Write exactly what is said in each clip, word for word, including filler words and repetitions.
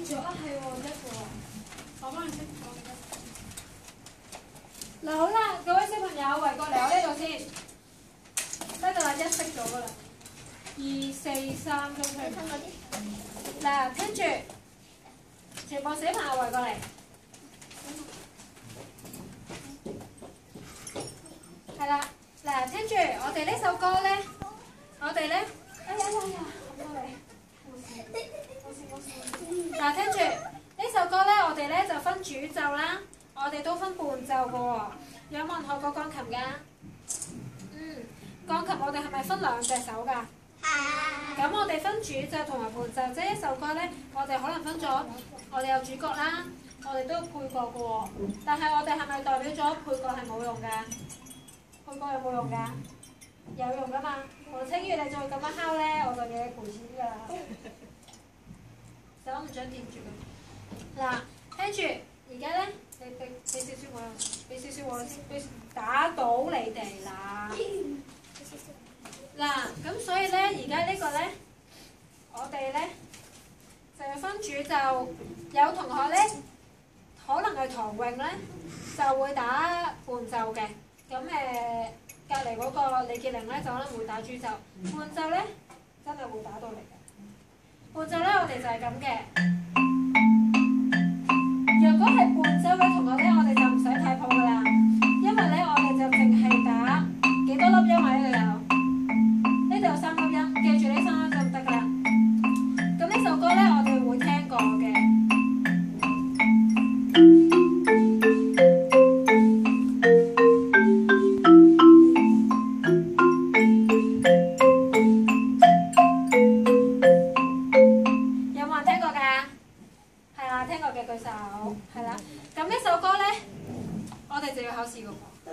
咗啊，係喎，一個。我幫你識講嘅。嗱好啦，各位小朋友圍過嚟我呢度先，得㗎啦，一識咗㗎啦。二四三都出。嗱，聽住，全部小朋友圍過嚟。係啦，嗱，聽住，我哋呢首歌咧，我哋咧，哎呀呀呀，咁多你。嗱，聽住呢首歌咧，我哋咧就分主奏啦，我哋都分伴奏嘅喎。有冇人學過鋼琴㗎？嗯，鋼琴我哋係咪分兩隻手㗎？係。咁我哋分主奏同埋伴奏，即係一首歌咧，我哋可能分咗，我哋有主角啦，我哋都有配角嘅喎。但係我哋係咪代表咗配角係冇用㗎？配角有冇用㗎？有用㗎嘛。黃清月你再咁樣敲咧，我就要你賠錢㗎啦。手唔準掂住佢。嗱，聽住，而家咧，你俾俾少少我，俾少少我先，俾打到你哋啦。嗱，咁所以咧，而家呢個咧，我哋咧就要分主奏。有同學咧，可能係唐詠咧，就會打伴奏嘅。咁誒，隔離嗰個李潔玲咧，就可能會打主奏。伴奏咧，真係會打到嚟嘅。伴奏咧，我哋就係咁嘅。若果係伴奏嘅同學咧，我哋就唔使睇譜㗎啦，因為咧我哋就淨係打幾多粒音喺呢度有，呢度有三粒音，記住呢三粒音就得㗎啦。咁呢首歌咧，我哋會聽過嘅。係啦，咁呢首歌咧，我哋就要考試㗎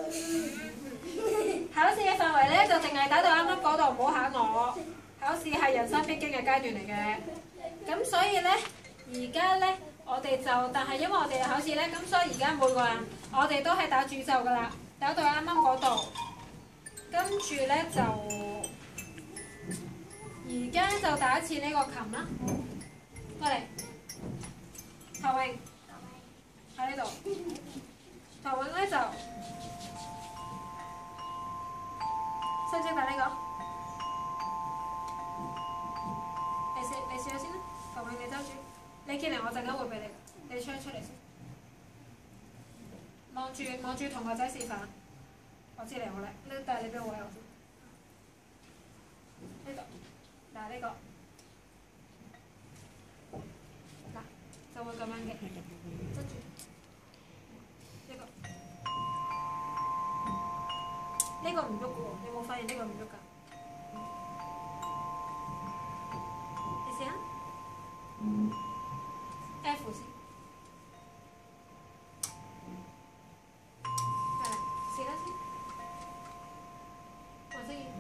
喎。考試嘅範圍咧，就淨係打到啱啱嗰度，唔好考我。考試係人生必經嘅階段嚟嘅。咁所以咧，而家咧，我哋就，但係因為我哋有考試咧，咁所以而家每個人，我哋都係打主奏㗎啦，打到啱啱嗰度。跟住咧就，而家就打一次呢個琴啦。過嚟，唐詠。喺呢度，唐詠咧就識唔識打呢個？你試你試下先啦，唐詠你揸住，李潔玲我陣間會俾你，你唱出嚟先。望住望住同學仔示範，我知你好叻，呢但係你俾我位我先。呢度，嗱呢個，嗱就會咁樣嘅，執住。呢個唔喐嘅喎，你有冇發現呢個唔喐㗎？你試下 F 先，係啦，試啦先，黃色語，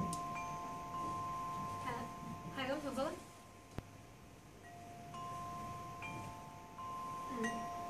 係啦，係咁重複啦。嗯。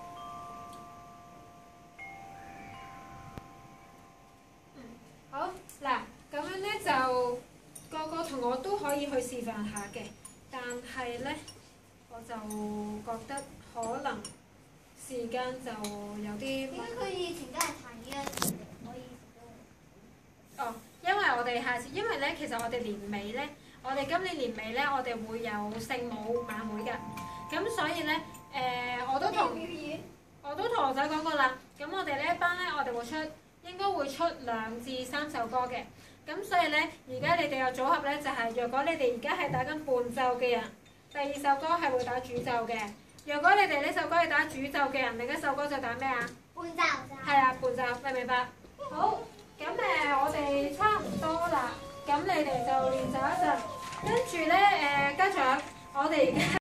好嗱，咁樣咧就個個同學都可以去示範下嘅，但係咧我就覺得可能時間就有啲。點解佢以前都係彈呢一條嘅？我以前都。哦，因為我哋下次，因為咧其實我哋年尾咧，我哋今年年尾咧，我哋會有聖母晚會㗎，咁所以咧誒、呃，我都同我都同學仔講過啦，咁我哋呢一班咧，我哋會出。應該會出兩至三首歌嘅，咁所以咧，而家你哋嘅組合咧就係、是，若果你哋而家係打緊伴奏嘅人，第二首歌係會打主奏嘅；若果你哋呢首歌係打主奏嘅人，另一首歌就打咩啊？伴奏。係啊，伴奏，明唔明白？好，咁誒、呃，我哋差唔多啦，咁你哋就練習一陣，跟住咧誒，家長，我哋而家。